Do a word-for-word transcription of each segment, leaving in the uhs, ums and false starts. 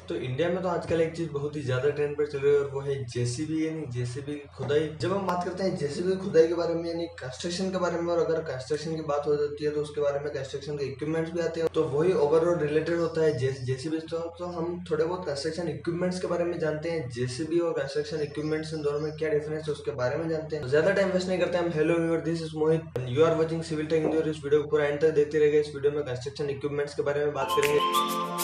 तो इंडिया में तो आजकल एक चीज बहुत ही ज्यादा ट्रेंड पर चल रही है और वो है जेसीबी यानी जेसीबी खुदाई। जब हम बात करते हैं जेसीबी खुदाई के बारे में यानी कंस्ट्रक्शन के बारे में, और अगर कंस्ट्रक्शन की बात हो जाती है तो उसके बारे में कंस्ट्रक्शन के इक्विपमेंट्स भी आते हैं, तो वही ओवरऑल रिलेटेड होता है जेसीबी। तो, तो हम थोड़े बहुत कंस्ट्रक्शन इक्विपमेंट्स के बारे में जानते हैं। जेसीबी और कंस्ट्रक्शन इक्विपमेंट्स इन दोनों में क्या डिफरेंस है उसके बारे में जानते हैं। तो ज्यादा टाइम वेस्ट नहीं करते हम। Hello viewer, this is Mohit, you are watching civil tech India. और इस वीडियो को पूरा एंड तक देखते रहेगा। इस वीडियो में कंस्ट्रक्शन इक्विपमेंट्स के बारे में बात करेंगे।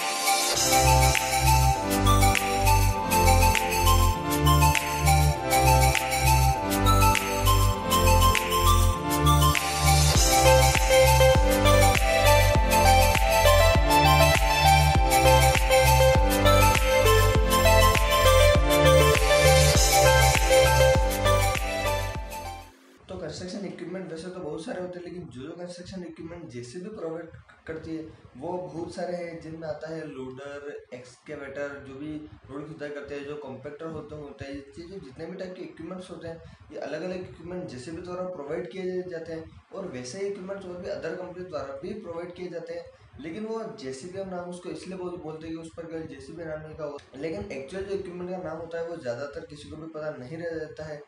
कंस्ट्रक्शन इक्विपमेंट वैसे तो बहुत सारे होते हैं, लेकिन जो जो कंस्ट्रक्शन इक्विपमेंट जेसीबी प्रोवाइड करती है वो बहुत सारे हैं, जिनमें आता है लोडर, एक्सकेवेटर, जो भी रोड खुदाई करते हैं, जो कॉम्पैक्टर होते होते हैं, ये चीज़ें जितने भी टाइप के इक्विपमेंट्स होते हैं ये अलग अलग इक्विपमेंट जेसीबी द्वारा प्रोवाइड किए जाते हैं। और वैसे ही इक्विपमेंट्स और भी अदर कंपनी द्वारा भी प्रोवाइड किए जाते हैं, लेकिन वो जेसीबी का नाम उसको इसलिए बोल, बोलते हैं कि उस पर जेसीबी नाम लिखा हो, लेकिन एक्चुअल जो इक्विपमेंट का नाम होता है वो ज़्यादातर किसी को भी पता नहीं रह जाता है।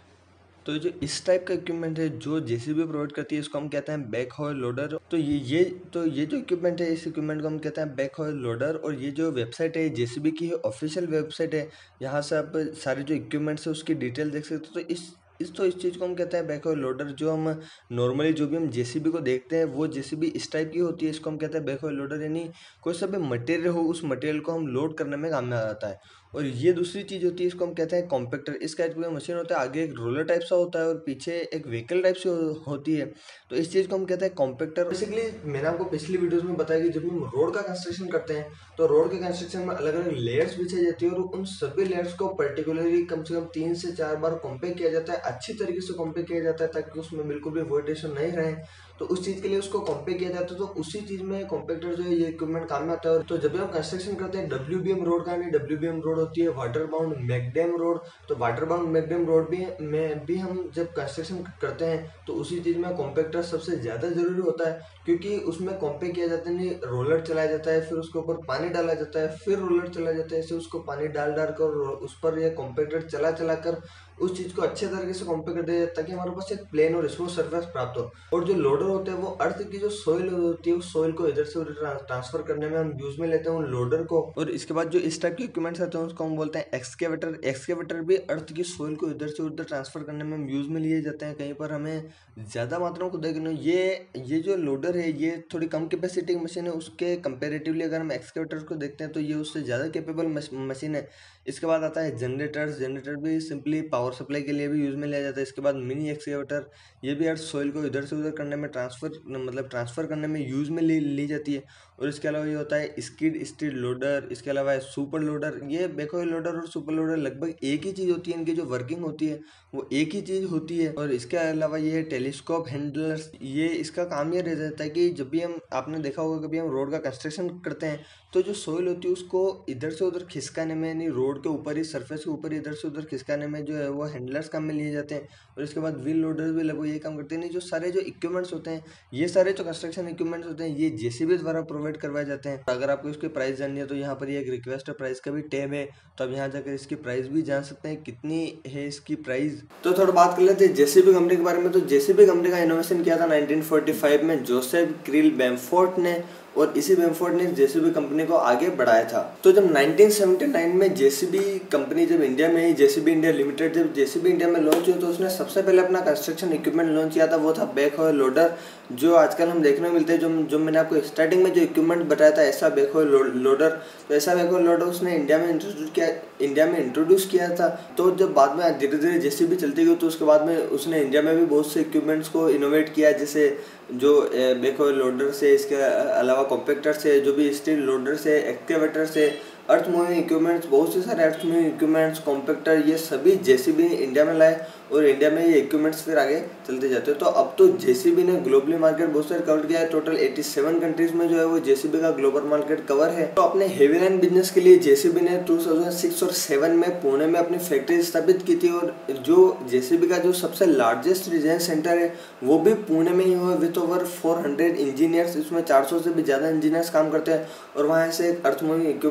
तो जो इस टाइप का इक्विपमेंट है जो जेसीबी प्रोवाइड करती है, इसको हम कहते हैं बैक हॉल लोडर। तो ये ये तो ये जो इक्विपमेंट है, इस इक्विपमेंट को हम कहते हैं बैक हॉल लोडर। और ये जो वेबसाइट है जेसीबी की ऑफिशियल वेबसाइट है, यहाँ से आप सारे जो इक्विपमेंट्स है उसकी डिटेल देख सकते हो। तो इस इस तो इस चीज़ को हम कहते हैं बैक हॉल लोडर। जो हम नॉर्मली जो भी हम जेसीबी को देखते हैं वो जेसीबी इस टाइप की होती है, इसको हम कहते हैं बैक हॉल लोडर। यानी कोई सा भी मटेरियल हो उस मटेरियल को हम लोड करने में काम में आता है। और ये दूसरी चीज़ होती है, इसको हम कहते हैं कॉम्पैक्टर। इस टाइप का मशीन होता है, आगे एक रोलर टाइप सा होता है और पीछे एक व्हीकल टाइप से हो, होती है। तो इस चीज़ को हम कहते हैं कॉम्पैक्टर। बेसिकली मैंने आपको पिछली वीडियोस में बताया कि जब हम रोड का कंस्ट्रक्शन करते हैं तो रोड के कंस्ट्रक्शन में अलग अलग लेयर्स बिछाई जाती है, और उन सभी लेयर्स को पर्टिकुलरली कम से कम तीन से चार बार कॉम्पैक्ट किया जाता है, अच्छी तरीके से कॉम्पैक्ट किया जाता है ताकि उसमें बिल्कुल भी वोइडेशन नहीं रहे। तो उस चीज़ के लिए उसको कॉम्पैक्ट किया जाता है। तो उसी चीज़ में कॉम्पैक्टर जो है ये इक्विपमेंट काम में आता है। तो जब भी हम कंस्ट्रक्शन करते हैं डब्ल्यू बी एम रोड का, नहीं डब्ल्यू बी एम रोड होती है वाटर बाउंड मैकडैम रोड। तो वाटर बाउंड मैकडैम रोड भी में भी हम जब कंस्ट्रक्शन करते हैं तो उसी चीज़ में कॉम्पैक्टर सबसे ज़्यादा जरूरी होता है, क्योंकि उसमें कॉम्पैक्ट किया जाता है, नहीं रोलर चलाया जाता है, फिर उसके ऊपर पानी डाला जाता है, फिर रोलर चलाया जाता है, ऐसे उसको पानी डाल डाल कर उस पर यह कॉम्पैक्टर चला चला कर उस चीज़ को अच्छे तरीके से कॉम्पैक्ट कर दिया ताकि हमारे पास एक प्लेन और स्मूथ सर्फेस प्राप्त हो। और जो लोडर होते हैं वो अर्थ की जो सोइल होती है उस सोइल को इधर से उधर ट्रांसफर करने में हम यूज में लेते हैं उन लोडर को। और इसके बाद जो इस टाइप के इक्विपमेंट्स आते हैं उसको हम बोलते हैं एक्सकेवेटर। एक्सकेवेटर भी अर्थ की सोइल को इधर से उधर ट्रांसफर करने में हम यूज में लिए जाते हैं। कहीं पर हमें ज़्यादा मात्रा में खुदाई करनी, ये ये जो लोडर है ये थोड़ी कम कैपेसिटी की मशीन है, उसके कंपेरेटिवली अगर हम एक्सकेवेटर को देखते हैं तो ये उससे ज़्यादा कैपेबल मशीन है। इसके बाद आता है जनरेटर्स। जनरेटर भी सिंपली पावर सप्लाई के लिए भी यूज़ में लिया जाता है। इसके बाद मिनी एक्सकेवेटर, ये भी अर्थ सॉइल को इधर से उधर करने में ट्रांसफर मतलब ट्रांसफ़र करने में यूज़ में ली ली जाती है। और इसके अलावा ये होता है स्किड स्टील लोडर। इसके अलावा है सुपर लोडर। ये बैकहो लोडर और सुपर लोडर लगभग एक ही चीज़ होती है, इनकी जो वर्किंग होती है वो एक ही चीज़ होती है। और इसके अलावा ये टेलीस्कोप हैंडलर्स, ये इसका काम ये रह जाता है कि जब भी हम, आपने देखा होगा कभी हम रोड का कंस्ट्रक्शन करते हैं तो जो सोइल होती है उसको इधर से उधर खिसकाने में, यानी रोड के ऊपर ही सरफेस के ऊपर इधर से उधर खिसकाने में जो है वो हैंडलर्स काम में लिए जाते हैं। और इसके बाद व्हील लोडर्स भी लगभग ये काम करते हैं। नहीं, जो सारे जो इक्विपमेंट्स होते हैं, ये सारे जो कंस्ट्रक्शन इक्विपमेंट्स होते हैं ये जेसीबी द्वारा प्रोवाइड करवाए जाते हैं। अगर आपको इसकी प्राइस जाननी है तो यहाँ पर ये एक रिक्वेस्ट प्राइस का भी टैब है, तो आप यहाँ जाकर इसकी प्राइस भी जान सकते हैं कितनी है इसकी प्राइस। तो थोड़ा बात कर लेते हैं जेसीबी कंपनी के बारे में। तो जेसीबी कंपनी का इनोवेशन किया था नाइनटीन फोर्टी फाइव में जोसेफ क्रिल बैम्फोर्ट ने, और इसी बैम्फोर्ट ने जेसीबी कंपनी को आगे बढ़ाया था। तो जब नाइनटीन सेवेंटी नाइन में जेसीबी कंपनी जब इंडिया में ही, जेसीबी इंडिया लिमिटेड जब जेसीबी इंडिया में लॉन्च हुई तो उसने सबसे पहले अपना कंस्ट्रक्शन इक्विपमेंट लॉन्च किया था, वो था बैकहो लोडर, जो आजकल हम देखने को मिलते हैं। जो जो मैंने आपको स्टार्टिंग में जो इक्विपमेंट बताया था ऐसा बैकहो लोडर, तो ऐसा बैकहो लोडर उसने इंडिया में इंट्रोड्यूस किया इंडिया में इंट्रोड्यूस किया था। तो जब बाद में धीरे धीरे जेसीबी चलती गई तो उसके बाद में उसने इंडिया में भी बहुत से इक्विपमेंट्स को इनोवेट किया, जैसे जो बैकहो लोडर से, इसके अलावा कॉम्पैक्टर से, जो भी स्टील लोडर से, एक्सकेवेटर से, अर्थ मूविंग इक्विपमेंट्स, बहुत से सारे अर्थ मूविंग इक्विपमेंट्स, कॉम्पैक्टर, ये सभी जेसीबी इंडिया में लाए और इंडिया में ये इक्विपमेंट्स फिर आगे चलते जाते हैं। तो अब तो जेसीबी ने ग्लोबली मार्केट बहुत सारे कवर किया है। टोटल सत्तासी कंट्रीज में जो है वो जेसीबी का ग्लोबल मार्केट कवर है। तो अपने हेवी लाइन बिजनेस के लिए जेसीबी ने दो हज़ार छह और सात में पुणे में अपनी फैक्ट्री स्थापित की थी, और जो जेसीबी का जो सबसे लार्जेस्ट डिजाइन सेंटर है वो भी पुणे में ही हुआ विथ ओवर चार सौ इंजीनियर्स। इसमें चार सौ से भी ज़्यादा इंजीनियर्स काम करते हैं और वहाँ से earth moving equipments,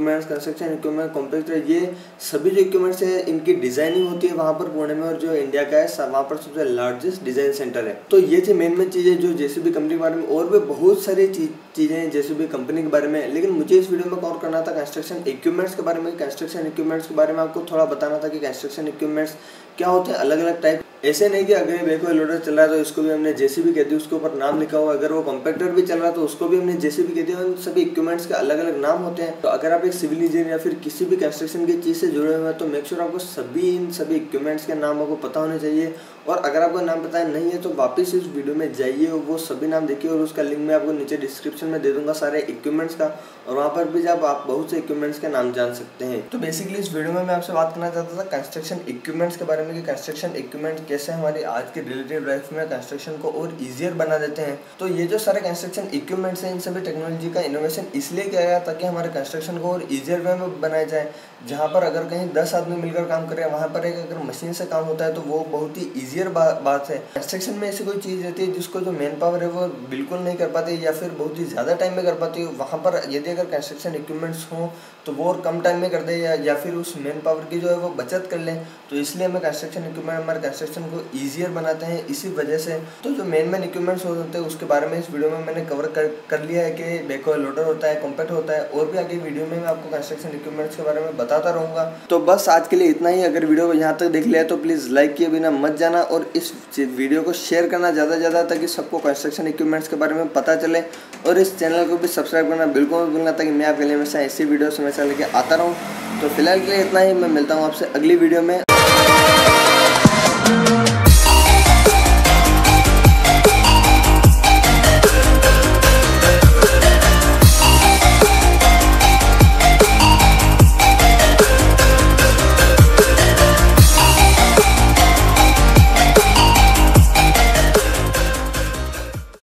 construction equipment, compactor, ये सभी जो इक्विपमेंट्स है इनकी डिजाइनिंग होती है वहाँ पर पुणे में, और जो इंडिया का है वहाँ पर सबसे लार्जेस्ट डिजाइन सेंटर है। तो ये थी मेन मेन चीज़ें जो जेसीबी कंपनी के बारे में, और भी बहुत सारी चीज़ें हैं जेसीबी कंपनी के बारे में, लेकिन मुझे इस वीडियो में कवर करना था कंस्ट्रक्शन इक्विपमेंट्स के बारे में। कंस्ट्रक्शन इक्विपमेंट्स के बारे में आपको थोड़ा बताना था कि कंस्ट्रक्शन इक्विपमेंट्स क्या होते हैं, अलग अलग टाइप। ऐसे नहीं कि अगर बैकहो लोडर चल रहा है तो इसको भी हमने जेसीबी कह दिया, उसके ऊपर नाम लिखा हुआ। अगर वो कॉम्पैक्टर भी चल रहा है तो उसको भी हमने जेसीबी कह दिया। उन सभी इक्विपमेंट्स के अलग अलग नाम होते हैं। तो अगर आप एक सिविल इंजीनियर या फिर किसी भी कंस्ट्रक्शन की चीज़ से जुड़े हुए हैं तो मेक श्योर आपको सभी इन सभी इक्विपमेंट्स के नाम आपको पता होने चाहिए। और अगर आपको नाम पता नहीं है तो वापस इस वीडियो में जाइए और वो सभी नाम देखिए, और उसका लिंक मैं आपको नीचे डिस्क्रिप्शन में दे दूंगा सारे इक्विपमेंट्स का, और वहाँ पर भी जब आप बहुत से इक्विपमेंट्स के नाम जान सकते हैं। तो बेसिकली इस वीडियो में मैं आपसे बात करना चाहता था कंस्ट्रक्शन इक्विपमेंट्स के बारे में, कि कंस्ट्रक्शन इक्विपमेंट कैसे हमारी आज के रिलेटिव लाइफ में कंस्ट्रक्शन को और ईजियर बना देते हैं। तो ये जो सारे कंस्ट्रक्शन इक्विपमेंट्स हैं इन सभी टेक्नोलॉजी का इनोवेशन इसलिए किया गया ताकि हमारे कंस्ट्रक्शन को और ईजियर वे में बनाया जाए। जहाँ पर अगर कहीं दस आदमी मिलकर काम करें, वहाँ पर एक अगर मशीन से काम होता है तो वो बहुत ही ईजियर बा, बात है। कंस्ट्रक्शन में ऐसी कोई चीज़ रहती है जिसको जो मैन पावर है वो बिल्कुल नहीं कर पाती या फिर बहुत ही ज़्यादा टाइम में कर पाती है। वहाँ पर यदि अगर कंस्ट्रक्शन इक्विपमेंट्स हों तो वो और कम टाइम में कर दे, या, या फिर उस मैन पावर की जो है वो बचत कर लें। तो इसलिए हमें कंस्ट्रक्शन इक्विपमेंट हमारे कंस्ट्रक्शन को ईजियर बनाते हैं इसी वजह से। तो जो मेन मेन इक्विपमेंट्स होते हैं उसके बारे में इस वीडियो में मैंने कवर कर, कर लिया है कि बैकहो लोडर होता है, कॉम्पैक्टर होता है, और भी आगे वीडियो में मैं आपको कंस्ट्रक्शन इक्विपमेंट्स के बारे में बताता रहूँगा। तो बस आज के लिए इतना ही। अगर वीडियो को यहाँ तक देख लिया है तो प्लीज़ लाइक किए बिना मत जाना, और इस वीडियो को शेयर करना ज़्यादा से ज़्यादा ताकि सबको कंस्ट्रक्शन इक्विपमेंट्स के बारे में पता चले, और इस चैनल को भी सब्सक्राइब करना बिल्कुल मत भूलना ताकि मैं आपके लिए हमेशा ऐसी वीडियो हमेशा लेके आता रहूँ। तो फिलहाल के लिए इतना ही। मैं मिलता हूँ आपसे अगली वीडियो में।